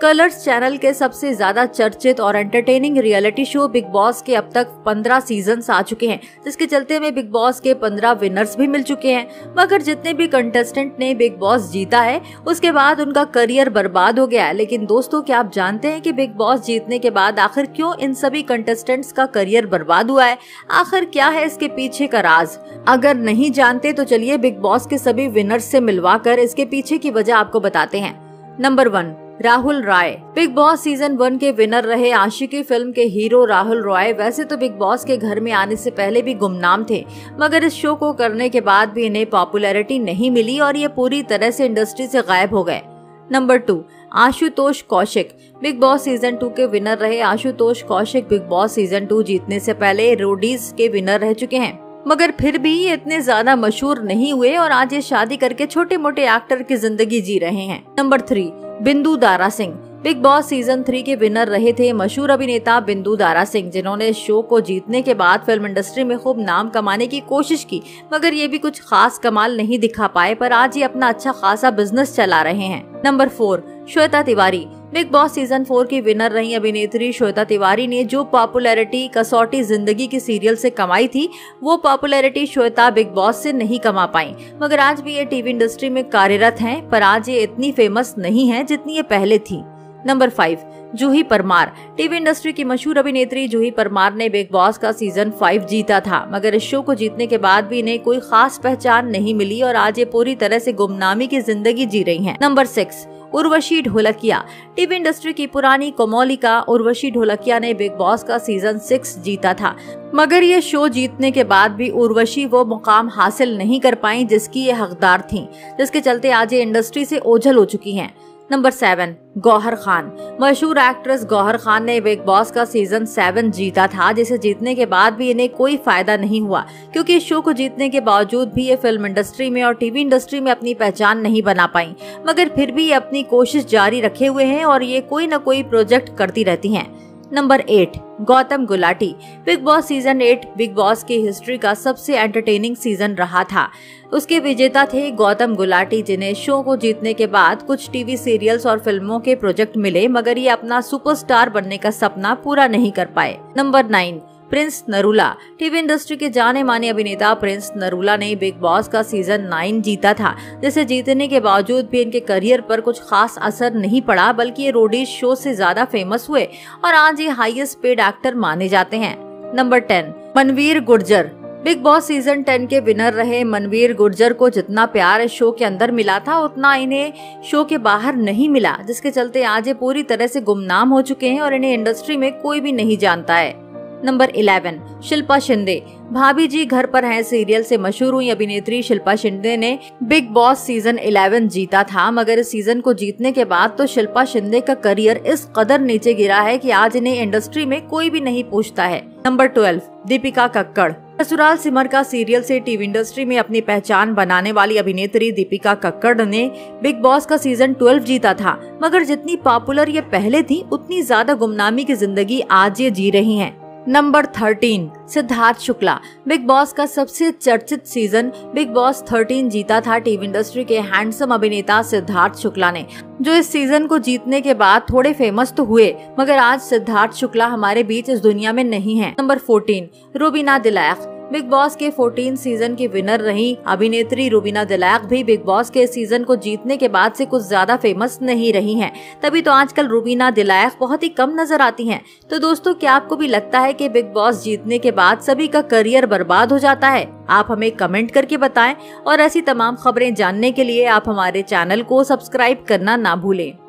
Colors channel के सबसे ज्यादा चर्चित और entertaining reality show Bigg Boss के अब तक 15 सीजन्स आ चुके हैं, जिसके चलते हमें बिग बॉस के 15 विनर्स भी मिल चुके हैं। मगर जितने भी कंटेस्टेंट ने बिग बॉस जीता है उसके बाद उनका करियर बर्बाद हो गया है। लेकिन दोस्तों, क्या आप जानते हैं कि बिग बॉस जीतने के बाद आखिर क्यों इन सभी कंटेस्टेंट्स का करियर बर्बाद हुआ है? आखिर क्या है इसके पीछे का राज? अगर नहीं जानते तो चलिए बिग बॉस के सभी विनर्स से मिलवाकर इसके पीछे की वजह आपको बताते हैं। Number 1, Rahul Roy. Bigg Boss season 1 के विनर रहे आशिकी फिल्म के हीरो राहुल राय वैसे तो बिग बॉस के घर में आने से पहले भी गुमनाम थे, मगर इस शो को करने के बाद भी इन्हें पॉपुलैरिटी नहीं मिली और ये पूरी तरह से इंडस्ट्री से गायब हो गए। Number 2, Ashutosh Kaushik. Bigg Boss season 2 के विनर रहे Ashutosh Kaushik Bigg Boss season 2 जीतने से पहले रोडीज के विनर रह चुके हैं, मगर फिर भी ये इतने ज्यादा मशहूर नहीं हुए और आज ये शादी करके छोटे मोटे एक्टर की जिंदगी जी रहे हैं। Number 3, Bindu Dara Singh. Bigg Boss season 3 के विनर रहे थे मशहूर अभिनेता बिंदु दारा सिंह, जिन्होंने शो को जीतने के बाद फिल्म इंडस्ट्री में खूब नाम कमाने की कोशिश की, मगर ये भी कुछ खास कमाल नहीं दिखा पाए, पर आज ये अपना अच्छा खासा बिजनेस चला रहे हैं। Number 4, Shweta Tiwari. Bigg Boss season 4 की विनर रही अभिनेत्री श्वेता तिवारी ने जो पॉपुलैरिटी कसौटी जिंदगी की सीरियल से कमाई थी, वो पॉपुलैरिटी श्वेता बिग बॉस से नहीं कमा पाई, मगर आज भी ये टीवी इंडस्ट्री में कार्यरत हैं, पर आज ये इतनी फेमस नहीं है जितनी ये पहले थी। Number 5, Juhi Parmar. TV industry की मशहूर अभिनेत्री जूही परमार ने बिग बॉस का सीजन 5 जीता था, मगर इस शो को जीतने के बाद भी इन्हें कोई खास पहचान नहीं मिली और आज ये पूरी तरह से गुमनामी की जिंदगी जी रही हैं। Number 6, Urvashi Dholakia. TV industry की पुरानी कोमोलिका उर्वशी ढोलकिया ने बिग बॉस का सीजन 6 जीता था, मगर ये शो जीतने के बाद भी उर्वशी वो मुकाम हासिल नहीं कर पाई जिसकी ये हकदार थीं, जिसके चलते आज ये इंडस्ट्री से ओझल हो चुकी हैं। नंबर 7, गौहर खान। मशहूर एक्ट्रेस गौहर खान ने बिग बॉस का सीजन 7 जीता था, जिसे जीतने के बाद भी इन्हें कोई फायदा नहीं हुआ, क्योंकि इस शो को जीतने के बावजूद भी ये फिल्म इंडस्ट्री में और टीवी इंडस्ट्री में अपनी पहचान नहीं बना पाई, मगर फिर भी ये अपनी कोशिश जारी रखे हुए हैं और ये कोई न कोई प्रोजेक्ट करती रहती हैं। Number 8, Gautam Gulati. Bigg Boss season 8 Bigg Boss की हिस्ट्री का सबसे एंटरटेनिंग सीजन रहा था। उसके विजेता थे गौतम गुलाटी, जिन्हें शो को जीतने के बाद कुछ टीवी सीरियल्स और फिल्मों के प्रोजेक्ट मिले, मगर ये अपना सुपरस्टार बनने का सपना पूरा नहीं कर पाए। Number 9, Prince Narula. TV industry के जाने माने अभिनेता प्रिंस नरूला ने बिग बॉस का सीजन 9 जीता था, जिसे जीतने के बावजूद भी इनके करियर पर कुछ खास असर नहीं पड़ा, बल्कि ये रोडीज शो से ज्यादा फेमस हुए और आज ये हाईएस्ट पेड एक्टर माने जाते हैं। Number 10, Manveer Gurjar. Bigg Boss season 10 के विनर रहे मनवीर गुर्जर को जितना प्यार इस शो के अंदर मिला था, उतना इन्हें शो के बाहर नहीं मिला, जिसके चलते आज ये पूरी तरह से गुमनाम हो चुके हैं और इन्हें इंडस्ट्री में कोई भी नहीं जानता है। नंबर 11, शिल्पा शिंदे। भाभी जी घर पर हैं सीरियल से मशहूर हुई अभिनेत्री शिल्पा शिंदे ने बिग बॉस सीजन 11 जीता था, मगर इस सीजन को जीतने के बाद तो शिल्पा शिंदे का करियर इस कदर नीचे गिरा है कि आज इन्हें इंडस्ट्री में कोई भी नहीं पूछता है। नंबर 12, दीपिका कक्कड़। ससुराल सिमर का सीरियल से टीवी इंडस्ट्री में अपनी पहचान बनाने वाली अभिनेत्री दीपिका कक्कड़ ने बिग बॉस का सीजन 12 जीता था, मगर जितनी पॉपुलर ये पहले थी उतनी ज्यादा गुमनामी की जिंदगी आज ये जी रही हैं। Number 13, Siddharth Shukla. Bigg Boss का सबसे चर्चित सीजन बिग बॉस 13 जीता था टीवी इंडस्ट्री के हैंडसम अभिनेता सिद्धार्थ शुक्ला ने, जो इस सीजन को जीतने के बाद थोड़े फेमस तो हुए, मगर आज सिद्धार्थ शुक्ला हमारे बीच इस दुनिया में नहीं है। Number 14, Rubina Dilaik. Bigg Boss के 14 सीजन की विनर रही अभिनेत्री रुबीना दिलैक भी बिग बॉस के सीजन को जीतने के बाद से कुछ ज्यादा फेमस नहीं रही हैं। तभी तो आजकल रुबीना दिलैक बहुत ही कम नजर आती हैं। तो दोस्तों, क्या आपको भी लगता है कि बिग बॉस जीतने के बाद सभी का करियर बर्बाद हो जाता है? आप हमें कमेंट करके बताएं और ऐसी तमाम खबरें जानने के लिए आप हमारे चैनल को सब्सक्राइब करना ना भूलें।